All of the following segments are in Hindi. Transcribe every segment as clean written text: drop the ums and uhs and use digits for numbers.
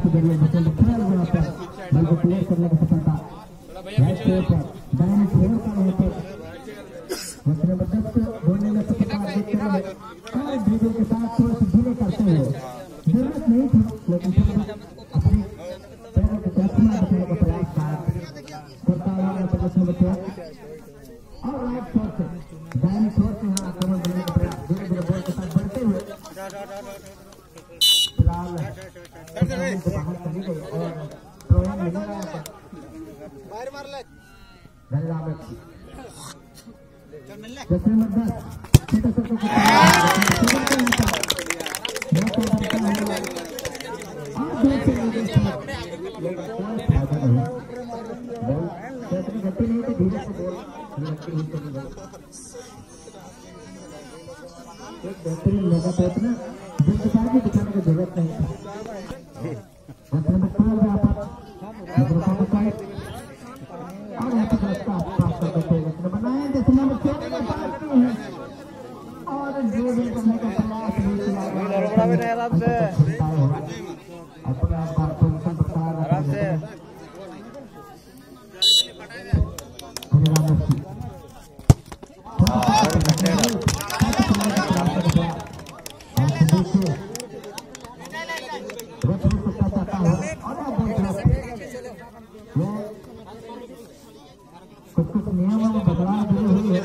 के जरिए बच्चों को खेल हुआ पर बल को प्ले करने की सफलता राइट पे पर दाहिने छोर का वहां पर दूसरे बच्चों बोलने में सफलता देखते हुए और ड्रिबल के साथ थोड़ा सा डिले करते हुए जरूरत नहीं थी लेकिन अपनी पैरों को कल्पना दिखाने का प्रयास करता हुआ प्रदर्शन बच्चों और राइट छोर से दाहिने छोर से यहाँ आक्रमण करने का प्रयास धीरे धीरे बॉल के साथ बढ़ते हुए फिलहाल बाहर चली गई और थ्रोइन मिलेगा यहाँ पर जैसे नंबर 10 छोटे छोटे गति नहीं तो धीरे से बॉल एक बेहतरीन लगा था इतना जल्दबाजी दिखाने की जरूरत नहीं थी और यहाँ पर रास्ता पास कर देते हैं बनाए जैसे नंबर 6 और ड्रिबल करने का प्रयास अपने आप का पोजीशन प्रकार आराम से कुछ नियमों में बदलाव भी हुई है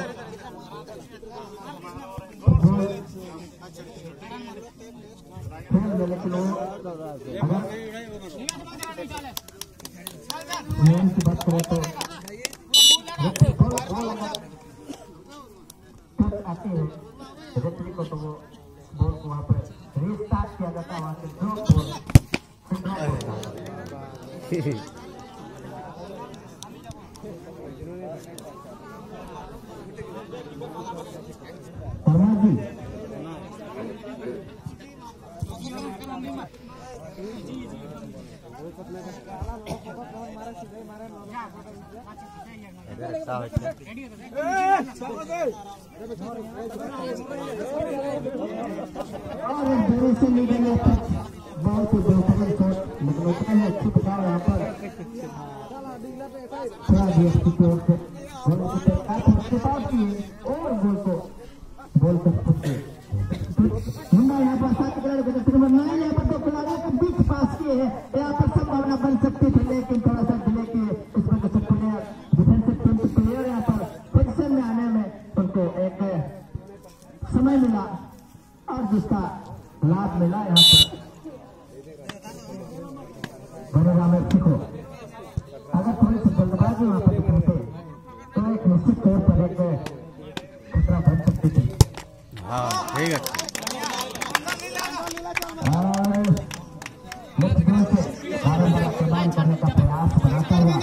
लेकिन नियम की बात करें तो आते हैं रेफरी को तो वो बॉल को वहाँ पर रीस्टार्ट किया जाता है वहाँ से ड्रॉप बॉल बहुत ही बेहतरीन शॉट मतलब उतना ही अच्छी बचाव यहाँ पर थोड़ा डीएसपी की ओर से और गोल को मुंडा यहाँ पर 7 खिलाड़ी नंबर 9 यहाँ पर 2 खिलाड़ियों के बीच पास किए हैं यहाँ पर संभावना बन सकती थी लेकिन थोड़ा सा डिले के इसमें कुछ प्लेयर डिफेंसिव टीम के प्लेयर यहाँ पर पोजीशन में आने में उनको एक समय मिला और जिसका लाभ मिला यहाँ पर बनेगा मेक्सी को अगर थोड़ी सी जल्दबाजी वहां पर दिखते तो एक निश्चित तौर पर एक खतरा बन सकती थी। हाँ ठीक है और लेफ्ट गोल से बारंबार इस्तेमाल करने का प्रयास बनाता हुआ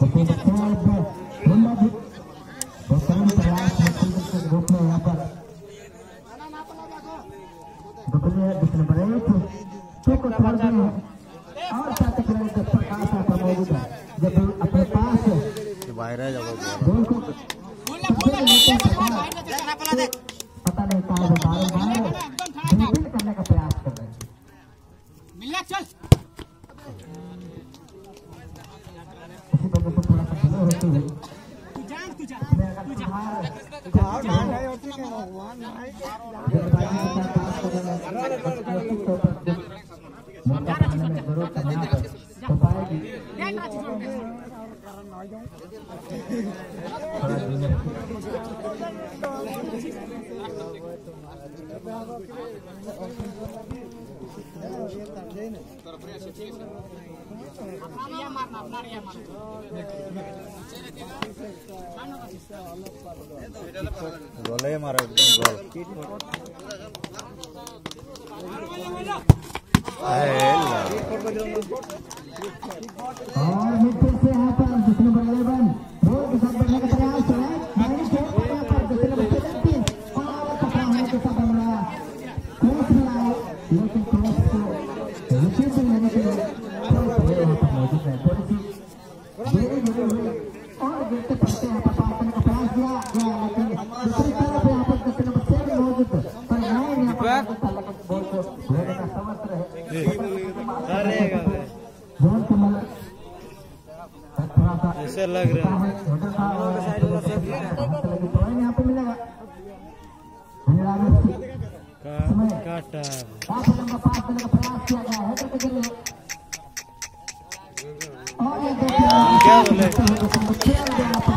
मुंडा भी बेहतरीन प्रयास के रूप में यहाँ पर दुपलिया जिसने बनाई थी तो को छोड़ दिए और 7 खिलाड़ी के प्रकाश यहाँ पर मौजूद है जब अपने पास बाहर है गोल को पता नहीं कहा वो बारंबार ड्रिबल करने का प्रयास कर रहे हैं इसी वजह से थोड़ा सा डिले होती है गोल है हमारा एकदम गोल और मित्र से यहाँ पर जिस नंबर 11 गोल के साथ बढ़ने का प्रयास है लेकिन क्रॉस को रिसीव करने के लिए मौजूद है थोड़ी सी देरी हुई और गिरते पड़ते यहाँ पर पास करने का प्रयास किया गया लेकिन दूसरी तरफ यहाँ पर नंबर 7 मौजूद पर यहाँ पर बॉल को लेने का समर्थ रहे ऐसे लग रहा है यहाँ पे मिलेगा काटा नंबर 5 देने का प्रयास किया गया है करने के लिए और ये क्या बोले देखिए